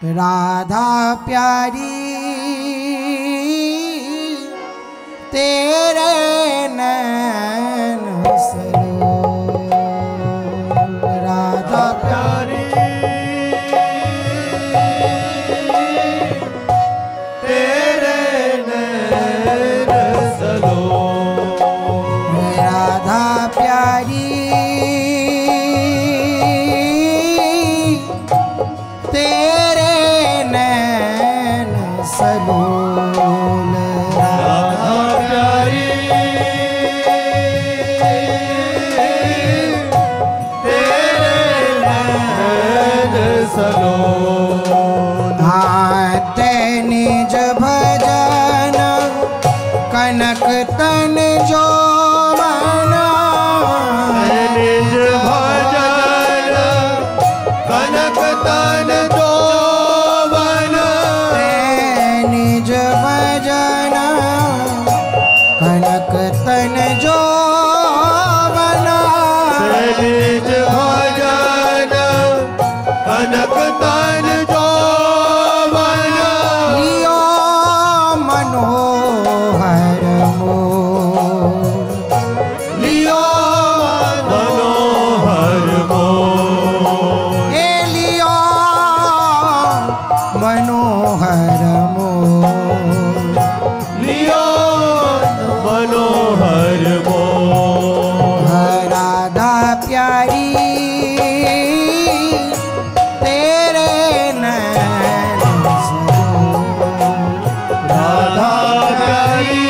राधा प्यारी तेरे नैन सलो, राधा प्यारी तेरे नैन सलो, राधा प्यारी तेरे नैन सलोल, राधा प्यारी तेरे नैन सलो। हाथ निज भजन कनक तन जो मना, निज भजन कनक तन जो बन, निज भजन कनक तन जो बना, निज भजन कनक तन जो बन, लियो मनोहर मोर, लियो मनोहर मोर, हे लियो मनोहर मोर, लियो मनोहर मोर। राधा प्यारी तेरे नैन सलोल, राधा प्यारी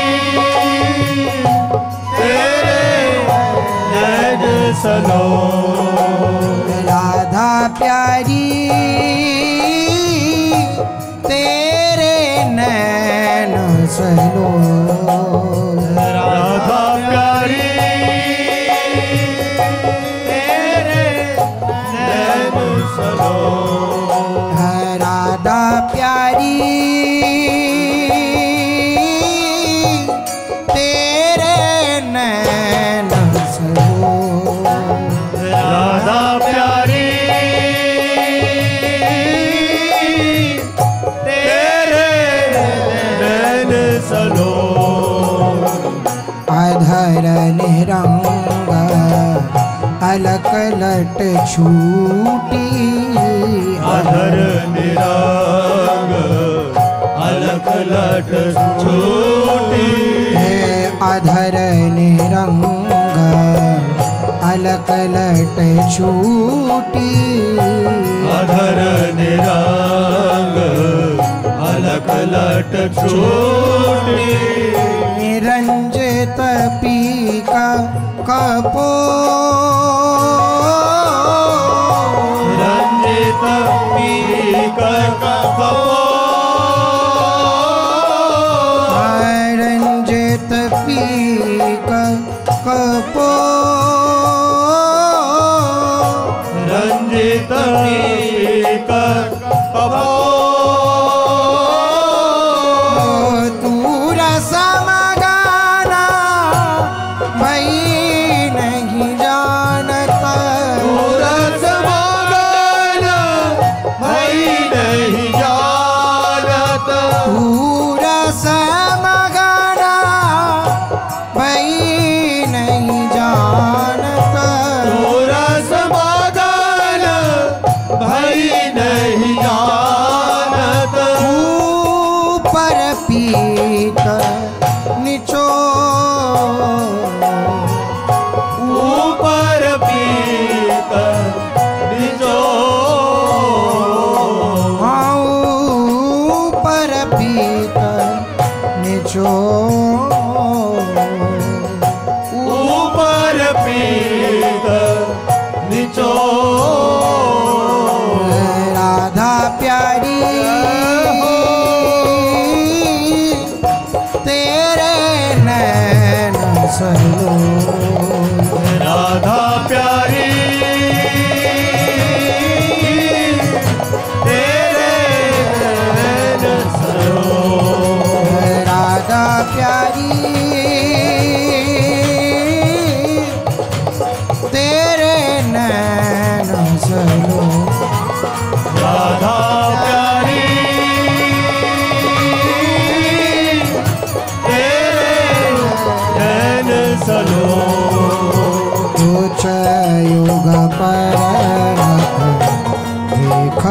तेरे नैन सलो, राधा प्यारी तेरे नैन सलोल, राधा प्यारी तेरे नैन सलो, राधा प्यारी तेरे नैन सलोल, राधा प्यारी तेरे नैन सलो, अधर निरंग अलक लट छूटी, अधर निरंग अलख लट छूटी, हे अधर निरंग अलक लट छूटी, अधर निरंग अलख लट छूटी, निरंजित पीका कपो, रंजित पीक कपो, रंजित पीक कपो, रंजित पीक कपो, दूर समगाना भई नहीं जानता, सूरज मगन भई नहीं जानत, दूर समगाना भई नहीं जानता, सूरज मगन भई नहीं जानत, ऊपर पीक निचो, ऊपर पीक निचो, हाँ ऊपर पीक निचो, ऊपर पीक निचो, राधा प्यारी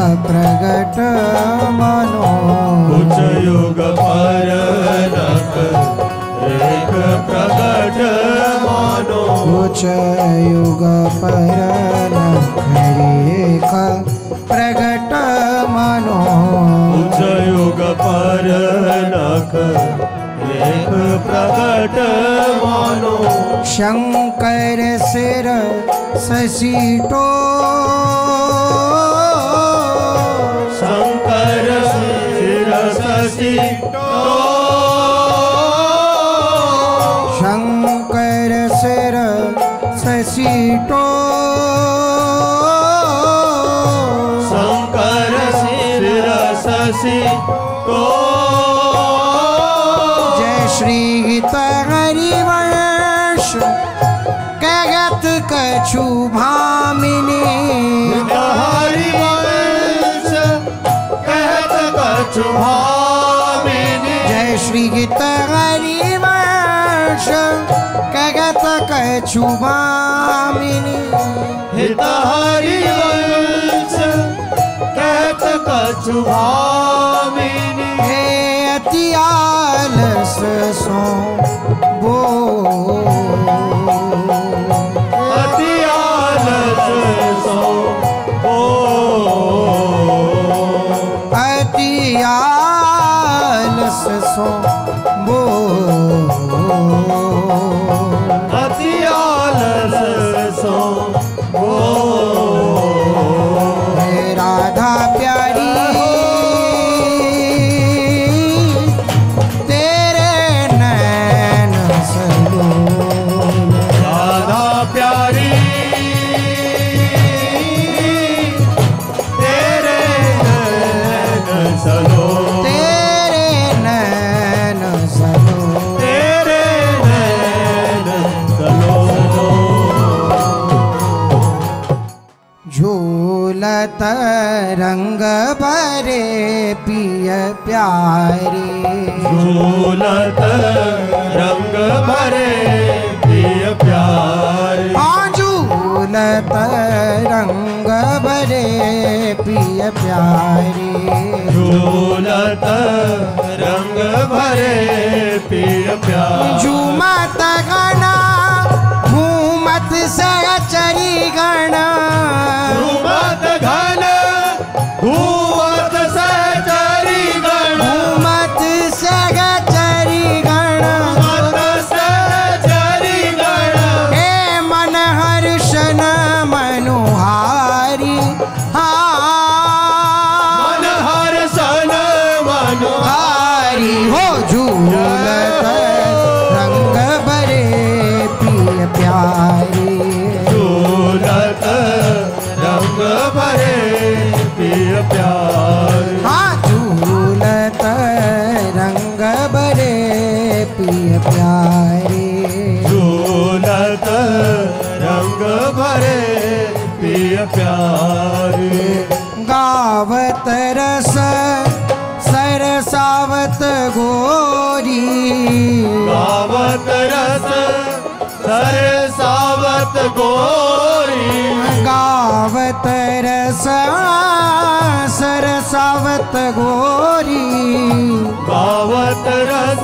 प्रगट मनो कुछ युग पर नख रेख प्रगट मानो कुछ युग पर नख प्रगट मनो कुछ युग पर नख रेख प्रगट मानो शंकर सिर ससीटो शंकर सिर ससीटो शंकर सिर ससीटो शंकर सिर ससीटो जय श्री गीत हरिवंश कहत कछु भामिनी हरिवंश कहत कछु भामिनी जय श्री गीत हरिवंश कहत कछु भामिनी हित हरिवंश कहत कछु भामिनी हे अति आलस सो बो अति आलस सो अति आलस सो बो अति आलस सो हे राधा प्यारी तेरे नैन सलो राधा प्यारी तेरे नैन सलो तेरे नैन सलो तेरे नैन सलो झूलत रंग भरे पिय प्यारे झूलत रंग भरे प्रिय प्यारे झूलत रंग भरे पिय प्यारे झूलत रंग भरे प्रिय प्यारे झूमत गणा घूमत सहचरी गणा घूमत घन घूमत सहचरी गण घूमत सहचरी गणा घूमत सहचरी गण हे मन हर्षण मनोहारी मन हर्षण हारी हो झूलत रंग भरे पिय प्यारे झूलत रंग भरे प्रिय प्यारे हाँ झूलत रंग भरे पिय प्यारे झूलत रंग भरे प्रिय प्यारे गावत रस सरसावत गोरी गावत रस सरसावत गोरी गावत रस सरसावत गोरी गावत रस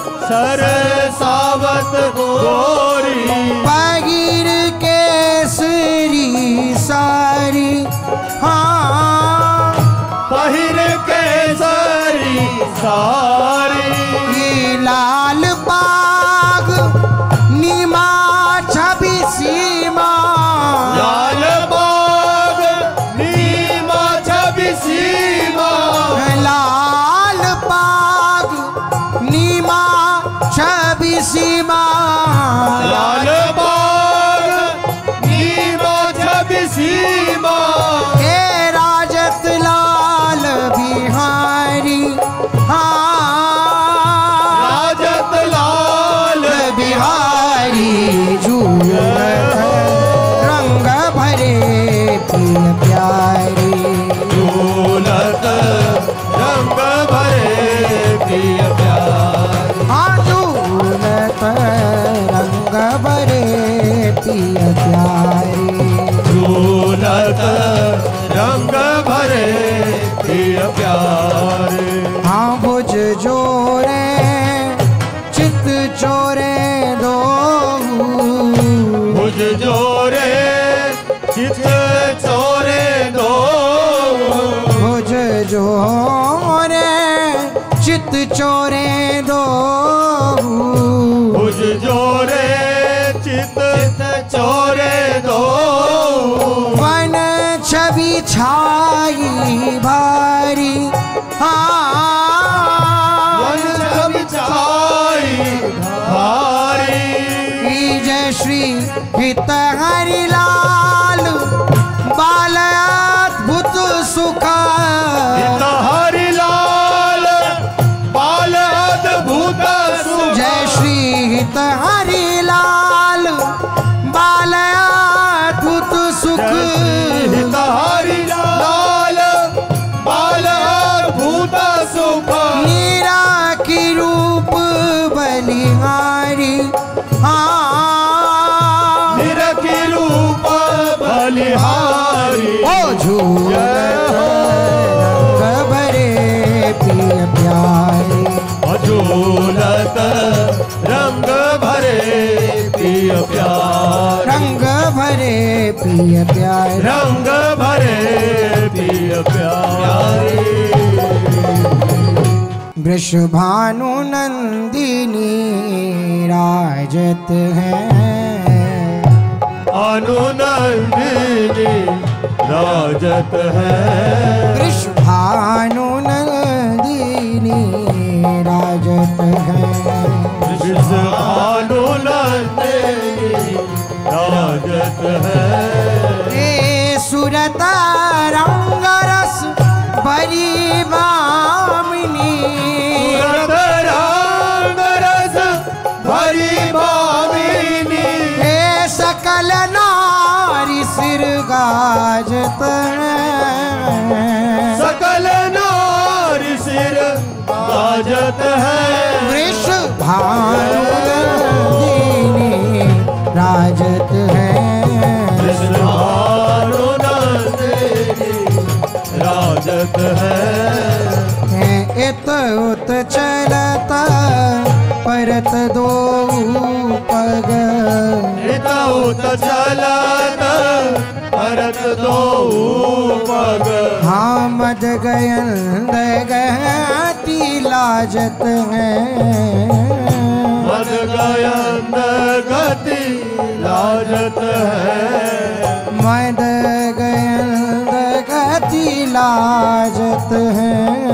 सरसावत गोरी पगिर केसरी सारी हाँ पहिर केसरी सारी लाल बाग नीमा छवि सीमा लाल बाग नीमा छवि सीमा लाल बाग नीमा छवि सीमा लाल बाग नीमा छवि सीमा हे राजत लाल बिहारी राजत लाल बिहारी झूलत रंग भरे पिय प्यारी झूलत रंग भरे प्रिय प्यारे झूलत रंग भरे पिय प्यारी झूलत रंग भरे प्यारे। हाँ भुज जोरे चित चोरे दो, भुज जोरे चित चोरे दो, भुज जोरे चित चोरे दो, भुज जोरे चित चोरे दो। वन छवि छाई भारी, वन छवि छाई भारी, जय श्री हित हरि लाल बाल अद्भुत सुख, हित हरि लाल बाल अद्भुत सुख। जय श्री हित हरि लाल बाल अद्भुत सुख, हित हरि लाल बाल अद्भुत सुख। मीरा की रूप बलिहारी, मीरा की रूप बलिहारी। ओ झूलत रंग भरे प्रिय प्यारे, झूलत रंग भरे प्रिय प्यारे, रंग भरे प्रिय प्यारे, रंग भरे प्रिय प्यारे। वृषभानु नंदिनी राजत है, अनुनंदिनी राजत है, वृषभानु नंदिनी राजत है, अनुनंदिनी राजत है। हे सुरत रंग रस भरी बामिनी, सुरत रंग रस भरी भामिनी, हे सकल नारी सिर गाजत है, सकल नारी सिर गाजत है। वृषभानु नंदिनी राजत है, वृषभानु नंदिनी राजत है। इत उत चलत परत दो पग, इत उत चलत परत दो पग, हाँ मद गयंद गति लाजत है, मद गयंद गति लाजत है, मद गयंद गति लाजत है,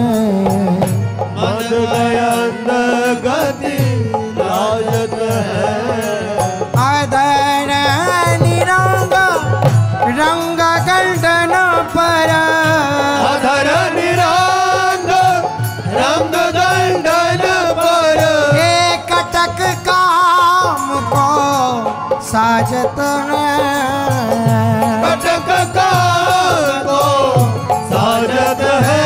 मद गयंद गति लाजत है। अधर निरंग रंग गंडन पर, अधर निरंग रंग गंडन पर, एक कटक काम को साजत है, कटक काम को साजत है।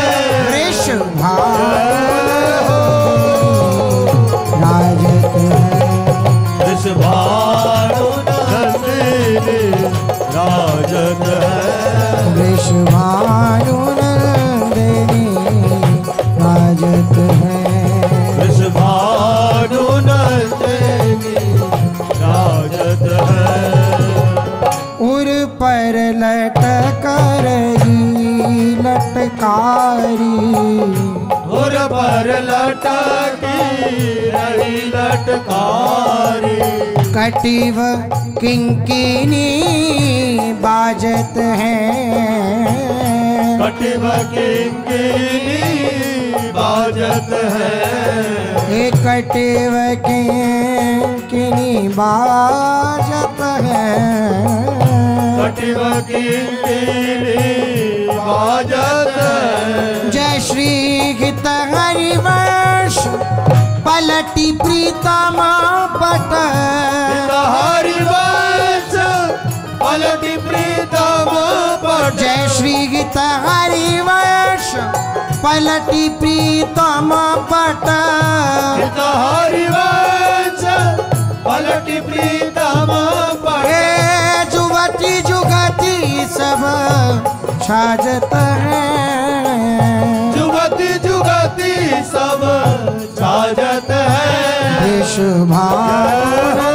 वृषभानु राजत है, वृषभानु नंदिनी राजत है, वृषभानु नंदिनी राजत है, वृषभानु नंदिनी राजत है। उर पर लटक रही लटकारी, उर पर लटकी रही लटकारी, कटिव किंकिनी बाजत है, कटिव किंकिनी बाजत है, एक कटिव किंकिनी बाजत है, कटिव किंकिनी बाजत है। जय श्री हित हरिवंश पलटी प्रीतम पट, हरिवंश पलटी प्रीतम पट, जय श्री हित हरिवंश पलटी प्रीतम पट, हरिवंश पलटी प्रीतम पट, जुवती जुगती सब छाजत है, सब छाजत है। वृषभानु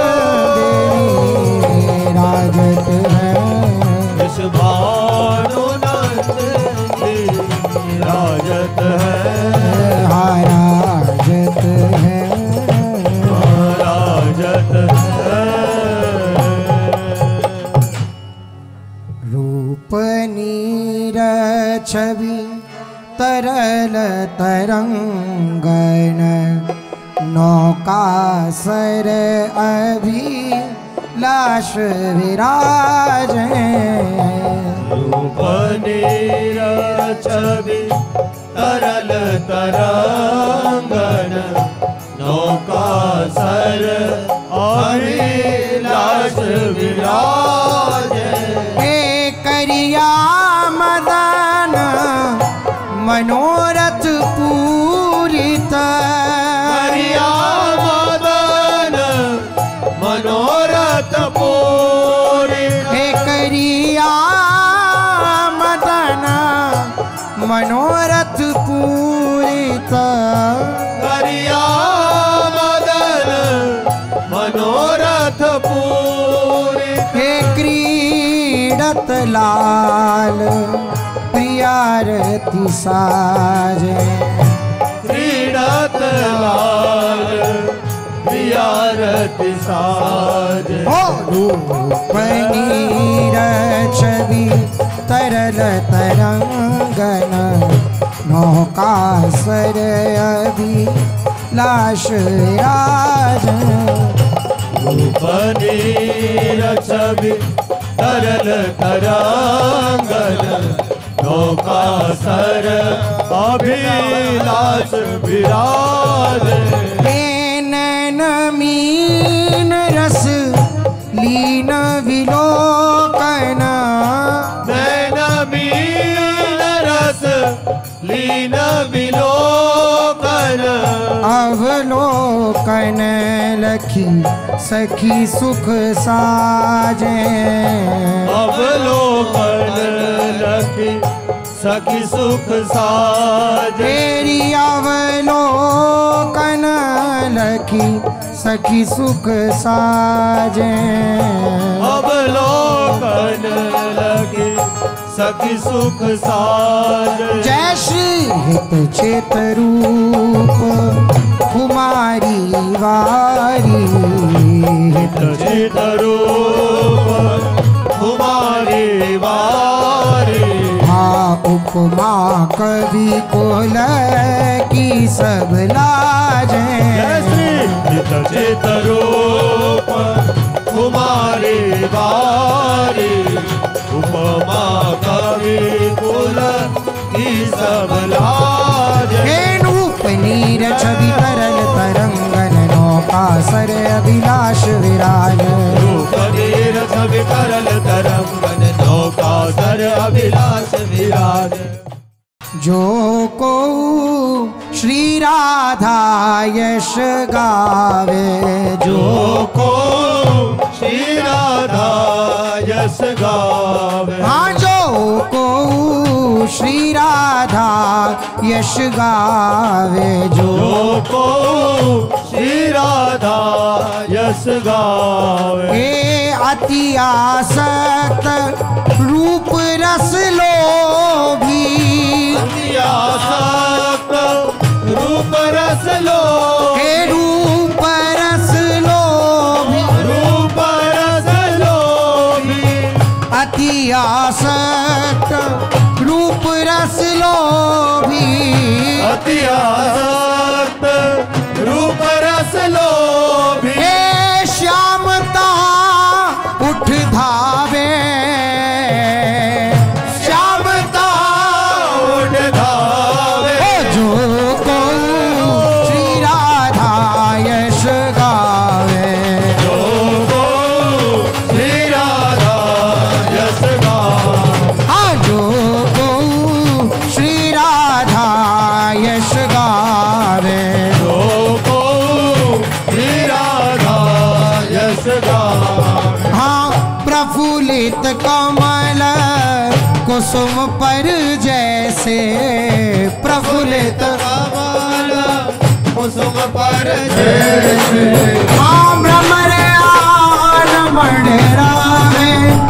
देवी राजत है। वृषभानु नंदिनी राजत है। राजत है। राजत है। रूप नीर छवि तरल तरंगन नौका सर अभिलाष विराज। रूप नीर छवि तरल तरंगन नौका सर अभिलाष विराज। हे करिया मदन मनोरथ पूरित। करिया मदन मनोरथ पूरित। हे करिया मदन मनोरथ पूरित। करिया मदन मनोरथ पूरित। हे क्रीडत लाल प्रियारति साजे। क्रीडत लाल प्रियारति साजे। हो रूप नीर छवि तरल तरंगन नौका सर अभिलाष राज। रूप नीर छवि तरल तरंगन नौका सर अभिलाष विराज। नैन मीन रस लीन विलोकन। नैन मीन रस लीन विलोकन। अवलोकन लखी सखी सुख साजे। अवलोकन लखी सखी सुख साजे। तेरी अवलोकन लखी सखी सुख साजे। अवलोकन लखी सखी सुख साजे। जय श्री हित चित रूप कुमारी वारी। हित चित रूप कुमारी वारी। हाँ उपमा कवि कोल की सब लाजे। जय श्री हित चित रूप कुमारी वारी। उपमा कवि कुल की सब लाज। रूप नीर छवि तरल तरंगन नौका सर अभिलाष विराज। रूप नीर छवि तरल तरंगन नौका सर अभिलाष विराज। जो को श्री राधा यश गावे। जो को श्री राधा यश गावे। हाँ जो को श्री राधा यश गावे। जो को श्री राधा यश गावे। हे अति आसक्त रूप रस लोभी। अति आसक्त रूप रस लोभी। हे रूप रस लोभी। रूप रस लोभी। अति आसक्त रूप रस लोभी। अति आसक्त रूप रस लोभी। हे श्यामता उठ धावे। श्यामता उठ धावे। जो को श्री राधा यश गावे। जो को श्री राधा यश गावे। हाँ जो को श्री राधा यश गावे। जो को श्री राधा यश गावे। हाँ प्रफुल्लित कमल कुसुम पर जैसे। प्रफुल्लित कमल कुसुम पर जैसे हाँ भ्रमर आन मंडरावे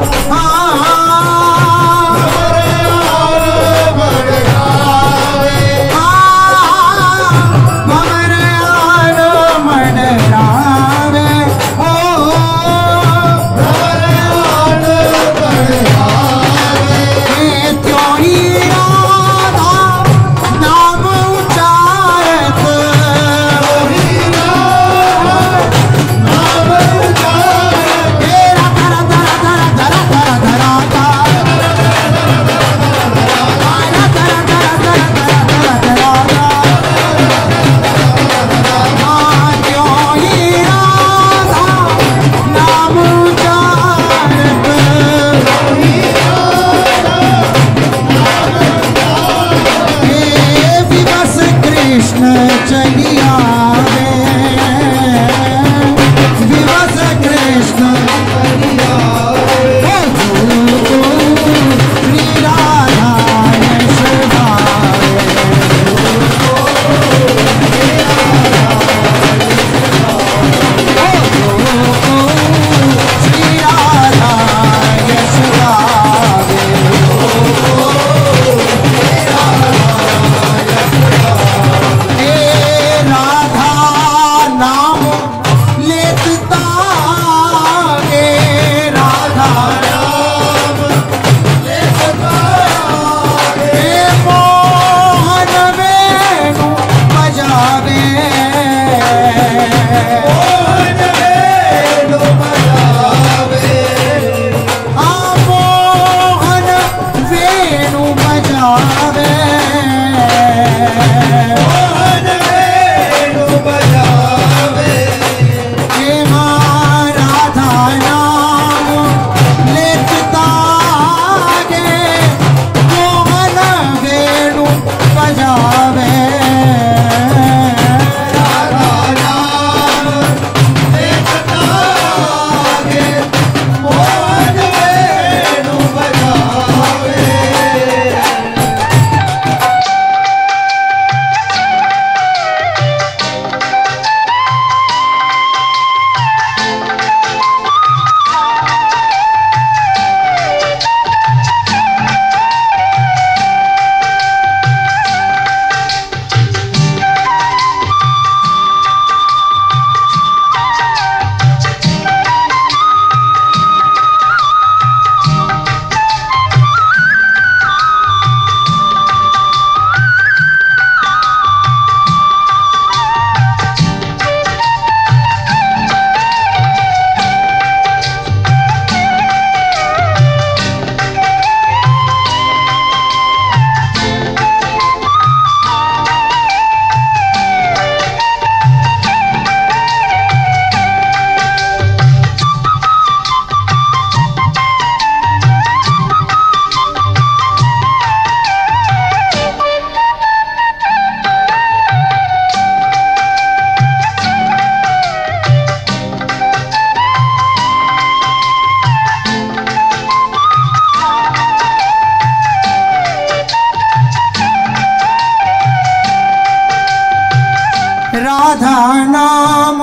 राधा नाम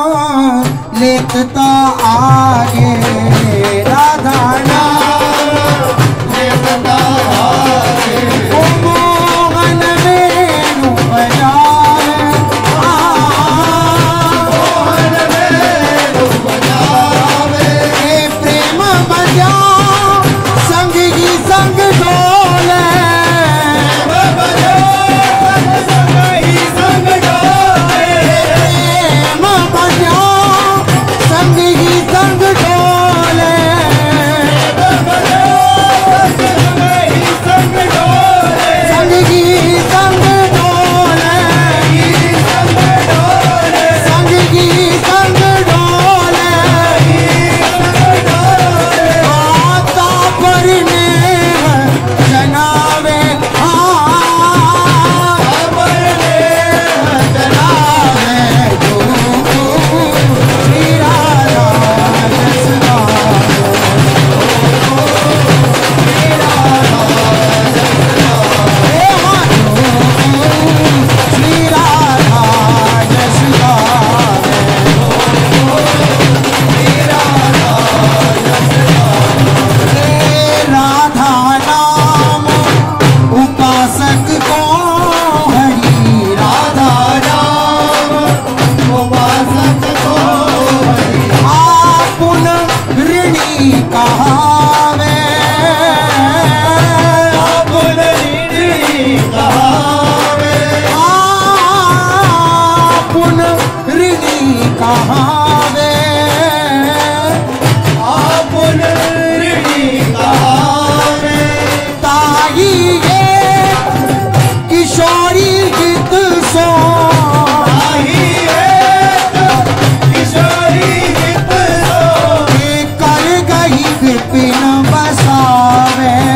लेता आगे, राधा नाम लेता आगे, ओ मोहन वेणु बजाए, मोहन वेणु बजावे, प्रेम बजा संग ही संग डोले, संग ही संग डोले, कहावे आपुन ऋणी कहावे ताई ये किशोरी गीत सो ताही एक किशोरी गीत सो कर गई विपिन बसावे